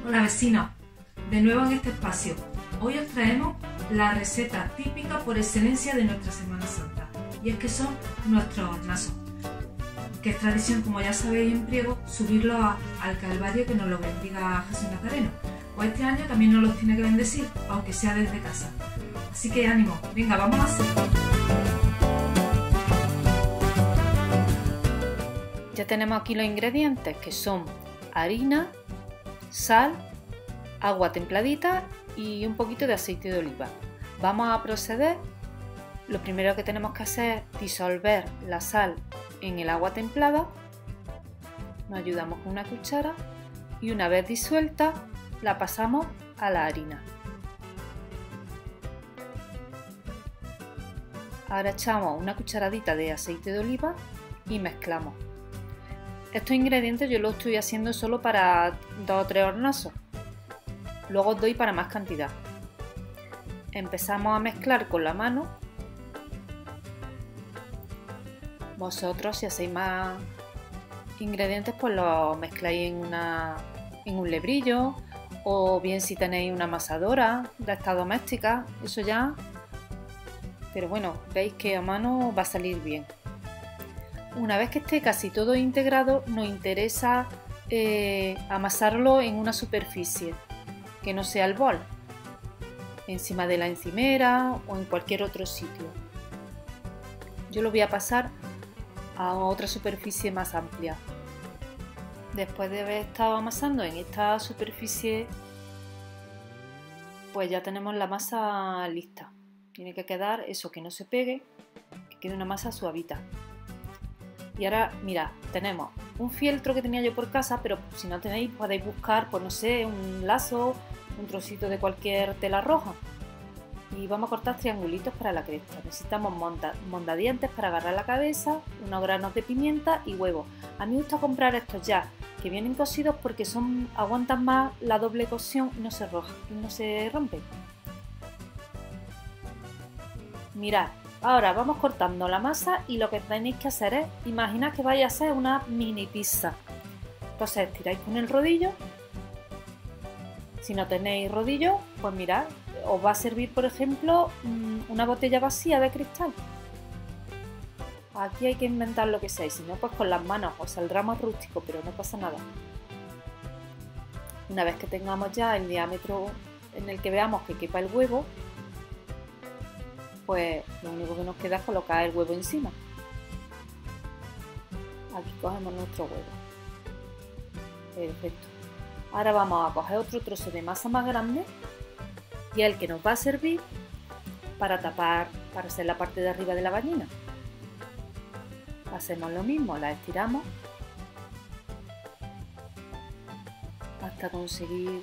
Hola vecinos, de nuevo en este espacio. Hoy os traemos la receta típica por excelencia de nuestra Semana Santa, y es que son nuestros hornazos, que es tradición, como ya sabéis en Priego, subirlos al Calvario, que nos lo bendiga Jesús Nazareno. Pues este año también nos los tiene que bendecir, aunque sea desde casa. Así que ánimo, venga, vamos a hacer. Ya tenemos aquí los ingredientes, que son harina, sal, agua templadita y un poquito de aceite de oliva. Vamos a proceder. Lo primero que tenemos que hacer es disolver la sal en el agua templada. Nos ayudamos con una cuchara y una vez disuelta la pasamos a la harina. Ahora echamos una cucharadita de aceite de oliva y mezclamos. Estos ingredientes yo los estoy haciendo solo para 2 o 3 hornazos. Luego os doy para más cantidad. Empezamos a mezclar con la mano. Vosotros, si hacéis más ingredientes, pues los mezcláis en un lebrillo, o bien si tenéis una amasadora de estas domésticas, eso ya. Pero bueno, veis que a mano va a salir bien. Una vez que esté casi todo integrado, nos interesa amasarlo en una superficie que no sea el bol, encima de la encimera o en cualquier otro sitio. Yo lo voy a pasar a otra superficie más amplia. Después de haber estado amasando en esta superficie, pues ya tenemos la masa lista. Tiene que quedar eso, que no se pegue, que quede una masa suavita. Y ahora, mirad, tenemos un fieltro que tenía yo por casa, pero si no tenéis podéis buscar, pues no sé, un lazo, un trocito de cualquier tela roja. Y vamos a cortar triangulitos para la cresta. Necesitamos mondadientes para agarrar la cabeza, unos granos de pimienta y huevos. A mí me gusta comprar estos ya, que vienen cocidos porque aguantan más la doble cocción y no se rompen. Mirad. Ahora vamos cortando la masa y lo que tenéis que hacer es, imaginad que vais a hacer una mini pizza. Entonces tiráis con el rodillo. Si no tenéis rodillo, pues mirad, os va a servir, por ejemplo, una botella vacía de cristal. Aquí hay que inventar lo que sea, y si no, pues con las manos os saldrá más rústico, pero no pasa nada. Una vez que tengamos ya el diámetro en el que veamos que quepa el huevo, pues lo único que nos queda es colocar el huevo encima. Aquí cogemos nuestro huevo. Perfecto. Ahora vamos a coger otro trozo de masa más grande y el que nos va a servir para tapar, para hacer la parte de arriba de la bañina. Hacemos lo mismo, la estiramos hasta conseguir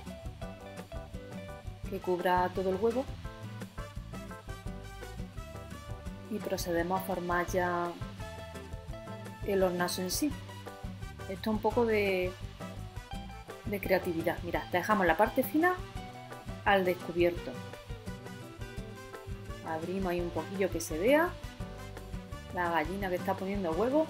que cubra todo el huevo. Y procedemos a formar ya el hornazo en sí. Esto es un poco de creatividad. Mirad, dejamos la parte fina al descubierto. Abrimos ahí un poquillo que se vea la gallina que está poniendo huevo.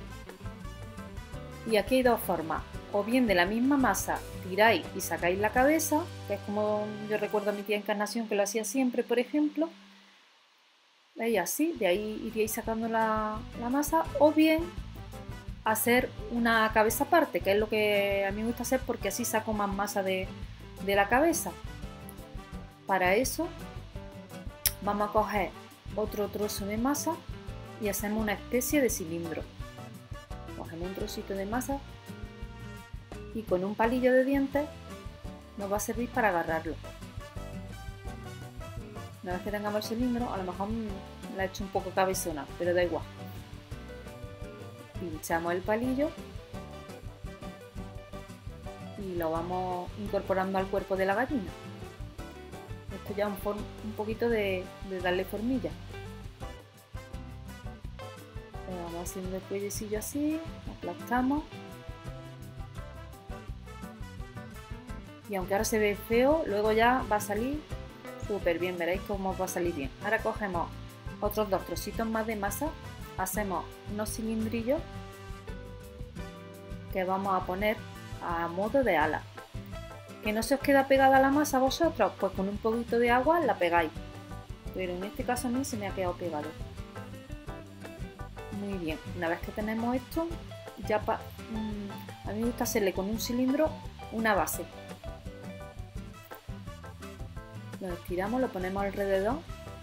Y aquí hay dos formas. O bien de la misma masa tiráis y sacáis la cabeza, que es como yo recuerdo a mi tía Encarnación que lo hacía siempre, por ejemplo. ¿Veis? Así, de ahí iríais sacando la masa, o bien hacer una cabeza aparte, que es lo que a mí me gusta hacer porque así saco más masa de la cabeza. Para eso vamos a coger otro trozo de masa y hacemos una especie de cilindro. Cogemos un trocito de masa y con un palillo de dientes nos va a servir para agarrarlo. Una vez que tengamos el cilindro, a lo mejor la he hecho un poco cabezona, pero da igual. Pinchamos el palillo y lo vamos incorporando al cuerpo de la gallina. Esto ya es un poquito de darle formilla. Le vamos haciendo el cuellecillo así, aplastamos. Y aunque ahora se ve feo, luego ya va a salir súper bien, veréis cómo va a salir bien. Ahora cogemos otros 2 trocitos más de masa, hacemos unos cilindrillos que vamos a poner a modo de ala. ¿Que no se os queda pegada la masa a vosotros? Pues con un poquito de agua la pegáis. Pero en este caso a mí se me ha quedado pegado. Muy bien, una vez que tenemos esto, ya a mí me gusta hacerle con un cilindro una base. Lo estiramos, lo ponemos alrededor.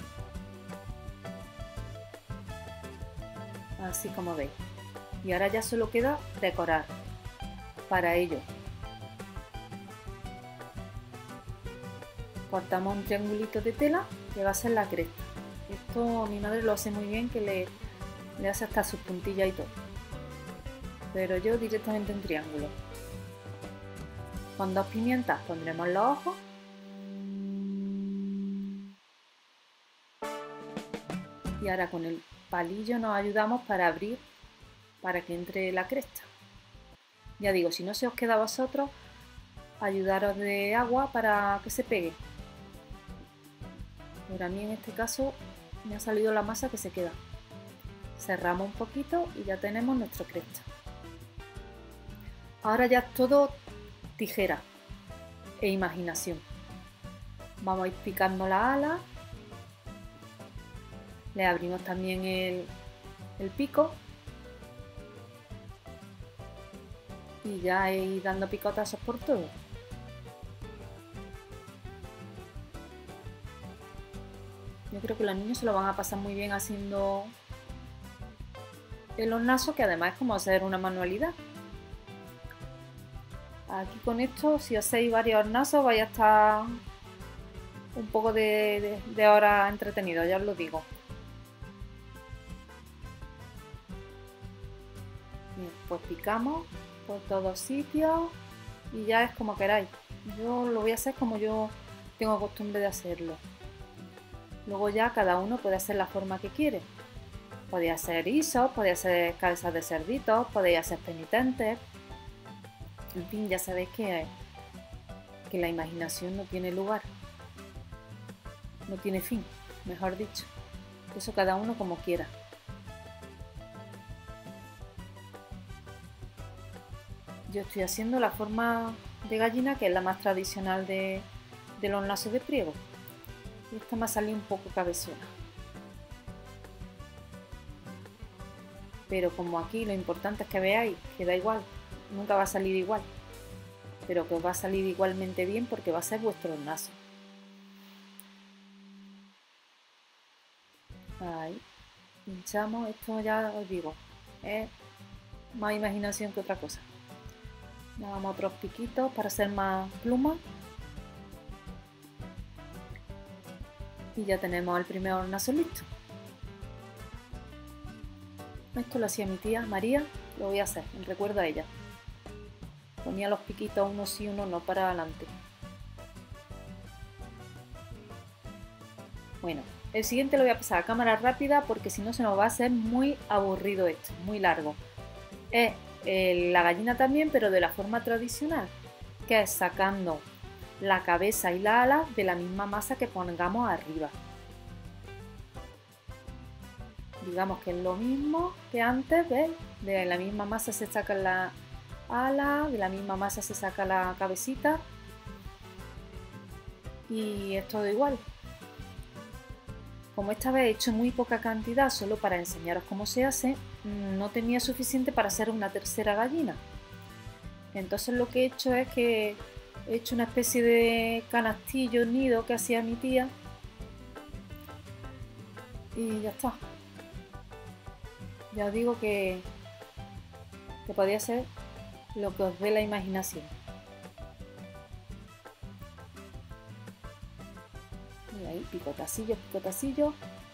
Así como veis. Y ahora ya solo queda decorar. Para ello cortamos un triangulito de tela que va a ser la cresta. Esto mi madre lo hace muy bien, que le hace hasta sus puntillas y todo. Pero yo directamente un triángulo. Con 2 pimientas pondremos los ojos. Y ahora con el palillo nos ayudamos para abrir, para que entre la cresta. Ya digo, si no se os queda a vosotros, ayudaros de agua para que se pegue. Pero a mí en este caso me ha salido la masa que se queda. Cerramos un poquito y ya tenemos nuestro cresta. Ahora ya es todo tijera e imaginación. Vamos a ir picando la ala. Le abrimos también el pico. Y ya ir dando picotazos por todo. Yo creo que los niños se lo van a pasar muy bien haciendo el hornazo, que además es como hacer una manualidad. Aquí con esto, si hacéis varios hornazos, vais a estar un poco de horas entretenidos, ya os lo digo. Bien, pues picamos por todos sitios y ya es como queráis. Yo lo voy a hacer como yo tengo costumbre de hacerlo. Luego ya cada uno puede hacer la forma que quiere. Podéis hacer isos, podéis hacer cabezas de cerditos, podéis hacer penitentes. En fin, ya sabéis que la imaginación no tiene lugar. No tiene fin, mejor dicho. Eso cada uno como quiera. Yo estoy haciendo la forma de gallina, que es la más tradicional de los hornazos de priego. Esta me ha salido un poco cabezona. Pero como aquí lo importante es que veáis que da igual, nunca va a salir igual. Pero que os va a salir igualmente bien porque va a ser vuestro hornazo. Ahí, pinchamos, esto ya os digo, es más imaginación que otra cosa. Le damos otros piquitos para hacer más plumas. Y ya tenemos el primer hornazo listo. Esto lo hacía mi tía María, lo voy a hacer en recuerdo a ella. Ponía los piquitos uno sí, uno no, para adelante. Bueno, el siguiente lo voy a pasar a cámara rápida porque si no se nos va a hacer muy aburrido esto, muy largo. Es la gallina también, pero de la forma tradicional, que es sacando la cabeza y la ala de la misma masa que pongamos arriba. Digamos que es lo mismo que antes, ¿ves? De la misma masa se saca la ala, de la misma masa se saca la cabecita y es todo igual. Como esta vez he hecho muy poca cantidad solo para enseñaros cómo se hace, no tenía suficiente para hacer una tercera gallina. Entonces lo que he hecho es que he hecho una especie de canastillo, nido que hacía mi tía y ya está. Ya os digo que podía ser lo que os dé la imaginación. Y ahí picotacillo, picotacillo.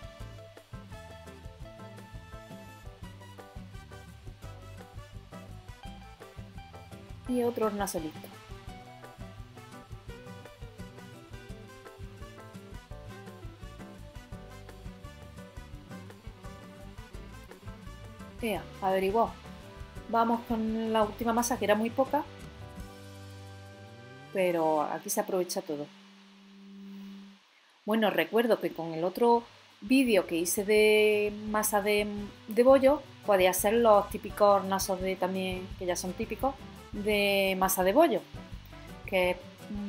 Y otro hornazo listo. Averiguado. Vamos con la última masa, que era muy poca, pero aquí se aprovecha todo. Bueno, recuerdo que con el otro vídeo que hice de masa de bollo, podía hacer los típicos hornazos también, que ya son típicos, de masa de bollo, que es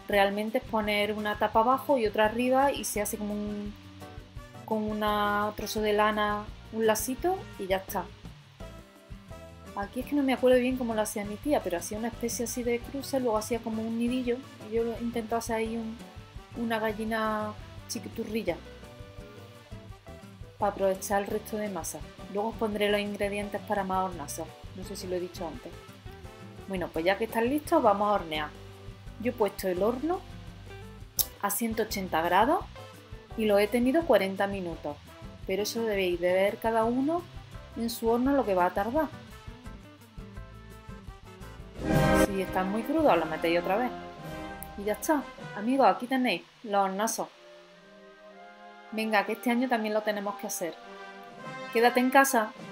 realmente es poner una tapa abajo y otra arriba y se hace como con un trozo de lana, un lacito y ya está. Aquí es que no me acuerdo bien cómo lo hacía mi tía, pero hacía una especie así de cruce, luego hacía como un nidillo y yo intentaba hacer ahí una gallina chiquiturrilla para aprovechar el resto de masa. Luego os pondré los ingredientes para más hornazos, no sé si lo he dicho antes. Bueno, pues ya que están listos vamos a hornear. Yo he puesto el horno a 180 grados y lo he tenido 40 minutos, pero eso debéis de ver cada uno en su horno lo que va a tardar. Si están muy crudos los metéis otra vez. Y ya está, amigos, aquí tenéis los hornazos. Venga, que este año también lo tenemos que hacer. Quédate en casa.